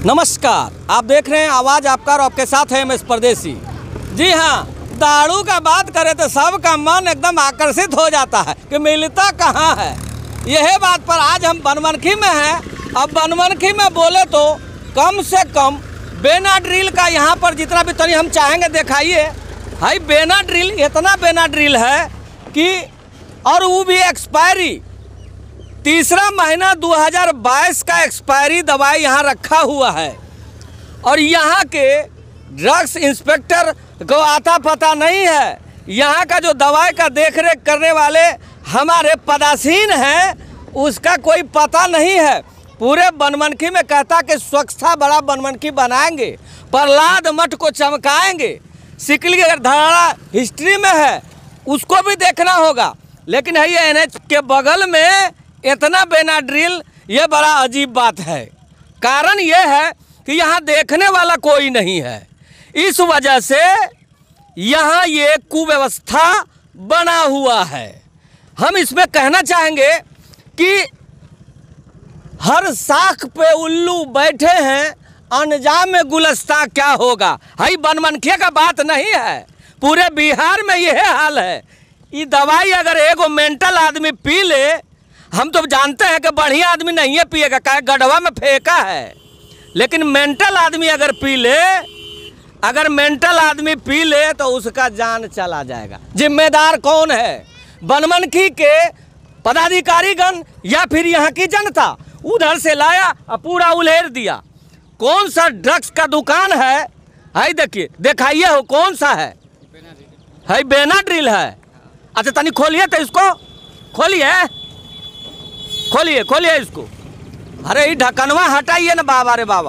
नमस्कार, आप देख रहे हैं आवाज़ आपका और आपके साथ है एमएस परदेसी। जी हाँ, दारू का बात करें तो सबका मन एकदम आकर्षित हो जाता है कि मिलता कहाँ है। यही बात पर आज हम बनमनखी में हैं। अब बनमनखी में बोले तो कम से कम बेनाड्रिल का यहाँ पर जितना भी तनी हम चाहेंगे दिखाइए। भाई बेनाड्रिल, इतना बेनाड्रिल है कि और वो भी एक्सपायरी, तीसरा महीना 2022 का एक्सपायरी दवाई यहाँ रखा हुआ है। और यहाँ के ड्रग्स इंस्पेक्टर को आता पता नहीं है। यहाँ का जो दवाई का देखरेख करने वाले हमारे पदासीन हैं, उसका कोई पता नहीं है। पूरे बनमनखी में कहता कि स्वच्छता बड़ा बनमनखी बनाएंगे, प्रहलाद मठ को चमकाएंगे। सिकली अगर धड़ा हिस्ट्री में है उसको भी देखना होगा, लेकिन है ये एनएच के बगल में इतना बेनाड्रिल, ये बड़ा अजीब बात है। कारण ये है कि यहाँ देखने वाला कोई नहीं है। इस वजह से यहाँ ये कुव्यवस्था बना हुआ है। हम इसमें कहना चाहेंगे कि हर साख पे उल्लू बैठे हैं, अंजाम में गुलस्ता क्या होगा। हाई बनमनखी का बात नहीं है, पूरे बिहार में यह हाल है। ये दवाई अगर एगो मेंटल आदमी पी ले, हम तो जानते हैं कि बढ़िया आदमी नहीं है पिएगा, क्या गढ़वा में फेंका है। लेकिन मेंटल आदमी अगर पी ले, अगर मेंटल आदमी पी ले तो उसका जान चला जाएगा। जिम्मेदार कौन है? बनमनखी के पदाधिकारीगण या फिर यहाँ की जनता? उधर से लाया और पूरा उल्हेर दिया। कौन सा ड्रग्स का दुकान है? हाई देखिए, दिखाइए हो कौन सा है? हाई बेनाड्रिल है। अच्छा तनी खोलिए तो इसको, खोलिए खोलिए खोलिए इसको। अरे ये ढक्कनवा हटाइए ना बाबा, रे बाबा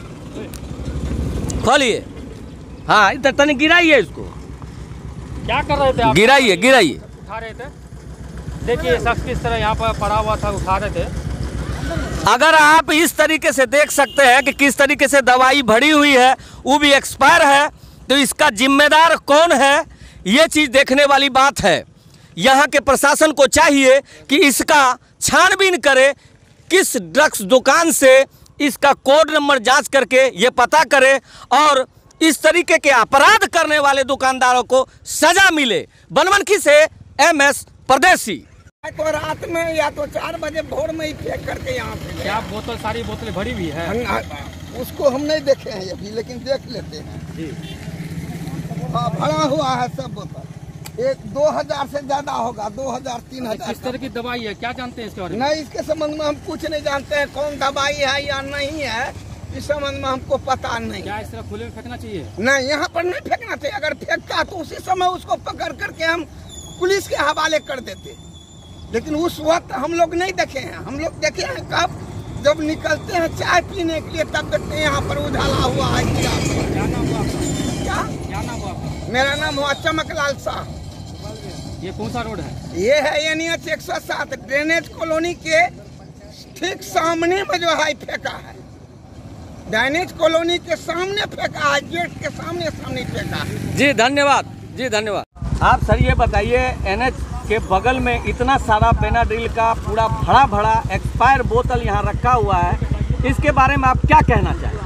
खोलिए। हाँ इधर तनी गिराइए इसको। क्या कर रहे थे आप? गिराइए गिराइए। उठा रहे थे, देखिए शख्स किस तरह यहाँ पर पड़ा हुआ था, उठा रहे थे। अगर आप इस तरीके से देख सकते हैं कि किस तरीके से दवाई भरी हुई है, वो भी एक्सपायर है, तो इसका जिम्मेदार कौन है, ये चीज़ देखने वाली बात है। यहाँ के प्रशासन को चाहिए कि इसका छानबीन करे, किस ड्रग्स दुकान से इसका कोड नंबर जांच करके ये पता करे और इस तरीके के अपराध करने वाले दुकानदारों को सजा मिले। बनमनखी से एमएस परदेसी। तो रात में या तो 4 बजे भोर में ही फेंक करके यहाँ पे क्या बोतल, सारी बोतलें भरी हुई है? उसको हम नहीं देखे हैं अभी, लेकिन देख लेते हैं जी। हाँ, भरा हुआ है सब बोतल। एक 2000 से ज्यादा होगा, 2000 3000। किस तरह की दवाई है, क्या जानते हैं इसके बारे में? नहीं, इसके संबंध में हम कुछ नहीं जानते हैं, कौन दवाई है या नहीं है, इस संबंध में हमको पता नहीं। क्या इस तरह खुले में फेंकना चाहिए? नहीं, यहाँ पर नहीं फेंकना चाहिए। अगर फेंकता तो उसी समय उसको पकड़ करके हम पुलिस के हवाले कर देते, लेकिन उस वक्त हम लोग नहीं देखे हैं। हम लोग देखे हैं कब, जब निकलते हैं चाय पीने के लिए, तब देखते हैं यहाँ पर उजाला हुआ है। क्या नाम हुआ आपका? क्या नाम हुआ आपका? मेरा नाम हुआ चमकलाल शाह। ये कौन सा रोड है? ये है एनएच 107 ड्रेनेज कॉलोनी के ठीक सामने में जो है फेंका है। ड्रेनेज कॉलोनी के सामने फेंका है, गेट के सामने फेंका है। जी धन्यवाद, जी धन्यवाद। आप सर ये बताइए, एनएच के बगल में इतना सारा बेनाड्रिल का पूरा भरा भरा एक्सपायर बोतल यहाँ रखा हुआ है, इसके बारे में आप क्या कहना चाहें?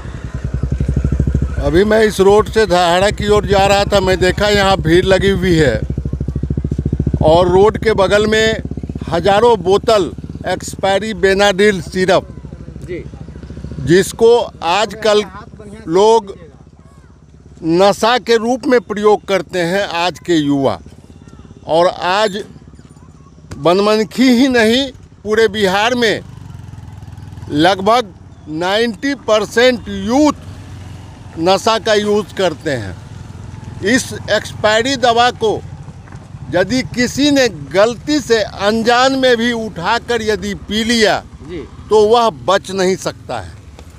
अभी मैं इस रोड से धाड़ा की ओर जा रहा था, मैं देखा यहाँ भीड़ लगी हुई है और रोड के बगल में हजारों बोतल एक्सपायरी बेनाड्रिल सिरप, जी, जिसको आजकल लोग नशा के रूप में प्रयोग करते हैं आज के युवा। और आज बनमनखी ही नहीं, पूरे बिहार में लगभग 90% यूथ नशा का यूज़ करते हैं। इस एक्सपायरी दवा को यदि किसी ने गलती से अनजान में भी उठाकर यदि पी लिया तो वह बच नहीं सकता है।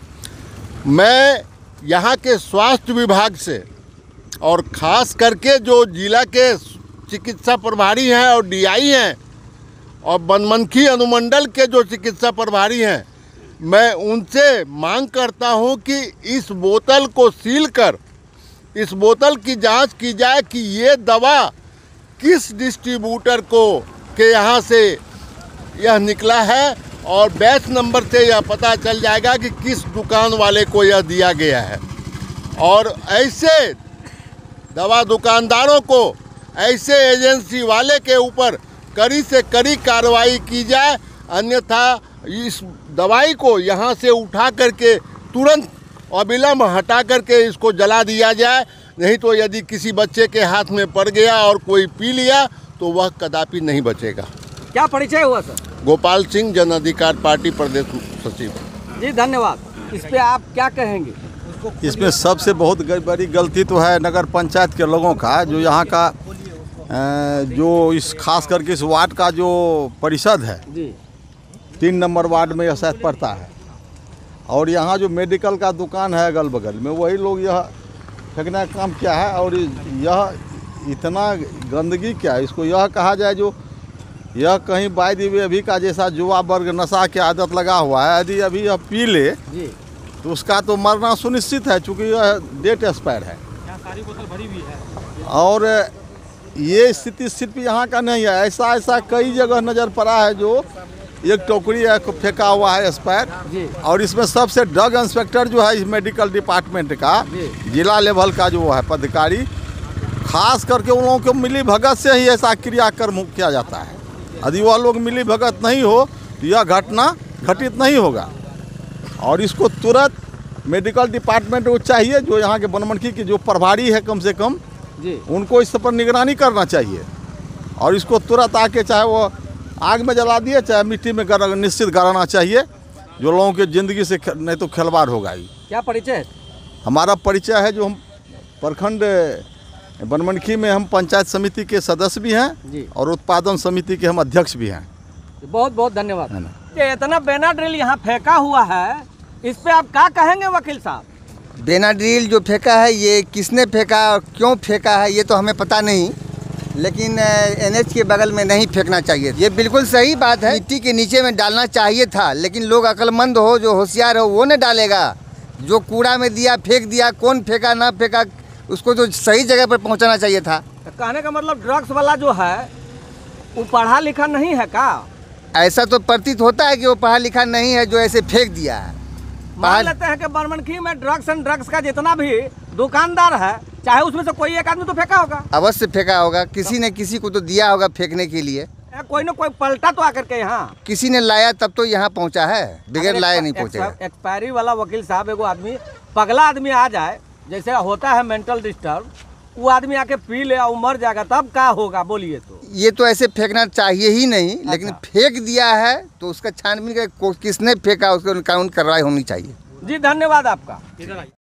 मैं यहाँ के स्वास्थ्य विभाग से और ख़ास करके जो जिला के चिकित्सा प्रभारी हैं और डीआई हैं और बनमनखी अनुमंडल के जो चिकित्सा प्रभारी हैं, मैं उनसे मांग करता हूं कि इस बोतल को सील कर इस बोतल की जांच की जाए कि ये दवा किस डिस्ट्रीब्यूटर को के यहाँ से यह निकला है और बैच नंबर से यह पता चल जाएगा कि किस दुकान वाले को यह दिया गया है। और ऐसे दवा दुकानदारों को, ऐसे एजेंसी वाले के ऊपर कड़ी से कड़ी कार्रवाई की जाए, अन्यथा इस दवाई को यहाँ से उठा करके तुरंत अविलंब हटा करके इसको जला दिया जाए। नहीं तो यदि किसी बच्चे के हाथ में पड़ गया और कोई पी लिया तो वह कदापि नहीं बचेगा। क्या परिचय हुआ सर? गोपाल सिंह, जन अधिकार पार्टी प्रदेश सचिव। जी धन्यवाद। इस पे आप क्या कहेंगे? इसमें सबसे बहुत बड़ी गलती तो है नगर पंचायत के लोगों का, जो यहाँ का जो इस खास करके इस वार्ड का जो परिषद है जी, 3 नंबर वार्ड में यह शायद पड़ता है। और यहाँ जो मेडिकल का दुकान है अगल बगल में, वही लोग यह फेंकने का काम किया है। और यह इतना गंदगी क्या है, इसको यह कहा जाए जो यह कहीं बाय दी वे अभी का जैसा युवा वर्ग नशा की आदत लगा हुआ है, यदि अभी यह पी ले जी तो उसका तो मरना सुनिश्चित है, चूँकि यह डेट एक्सपायर है। यहाँ सारी बोतल भरी हुई है। और ये स्थिति सिर्फ यहाँ का नहीं है, ऐसा कई जगह नज़र पड़ा है जो एक टोकरी फेंका हुआ है एक्सपायर। जी। और इसमें सबसे ड्रग इंस्पेक्टर जो है इस मेडिकल डिपार्टमेंट का, जिला लेवल का जो है पदाधिकारी, खास करके उन लोगों को मिली भगत से ही ऐसा क्रियाक्रम किया जाता है। यदि वह लोग मिली भगत नहीं हो तो यह घटना घटित नहीं होगा। और इसको तुरंत मेडिकल डिपार्टमेंट को चाहिए, जो यहाँ के बनमनखी की जो प्रभारी है कम से कम जी, उनको इस पर निगरानी करना चाहिए। और इसको तुरंत आके चाहे वो आग में जला दिए चाहे मिट्टी में निश्चित गलाना चाहिए, जो लोगों की ज़िंदगी से नहीं तो खिलवाड़ होगा ही। क्या परिचय है? हमारा परिचय है जो हम प्रखंड बनमनखी में हम पंचायत समिति के सदस्य भी हैं जी, और उत्पादन समिति के हम अध्यक्ष भी हैं। बहुत बहुत धन्यवाद। है ना। ये इतना बेनाड्रिल यहाँ फेंका हुआ है, इस पे आप क्या कहेंगे वकील साहब? बेनाड्रिल जो फेंका है, ये किसने फेंका और क्यों फेंका है ये तो हमें पता नहीं, लेकिन एनएच के बगल में नहीं फेंकना चाहिए। ये बिल्कुल सही बात है, मिट्टी के नीचे में डालना चाहिए था, लेकिन लोग अक्लमंद हो, जो होशियार हो वो न डालेगा। जो कूड़ा में दिया फेंक दिया, कौन फेंका ना फेंका, उसको तो सही जगह पर पहुंचाना चाहिए था। तो कहने का मतलब ड्रग्स वाला जो है वो पढ़ा लिखा नहीं है का? ऐसा तो प्रतीत होता है कि वो पढ़ा लिखा नहीं है जो ऐसे फेंक दिया है। मान लेते हैं कि बनमनखी में ड्रग्स एंड ड्रग्स का जितना भी दुकानदार है, चाहे उसमें से कोई एक आदमी तो फेंका होगा। अवश्य फेंका होगा, किसी ने किसी को तो दिया होगा फेंकने के लिए। कोई ना कोई पलटा तो आकर के यहाँ किसी ने लाया तब तो यहाँ पहुँचा है, बगैर लाया नहीं पहुँचेगा। एक्सपायरी वाला वकील साहब, एगो आदमी पगला आदमी आ जाए, जैसे होता है मेंटल डिस्टर्ब, वो आदमी आके पी ले और मर जाएगा, तब क्या होगा बोलिए? तो ये तो ऐसे फेंकना चाहिए ही नहीं, लेकिन फेंक दिया है तो उसका छानबीन किसने फेंका उसको कानूनी कार्रवाई होनी चाहिए। जी धन्यवाद आपका।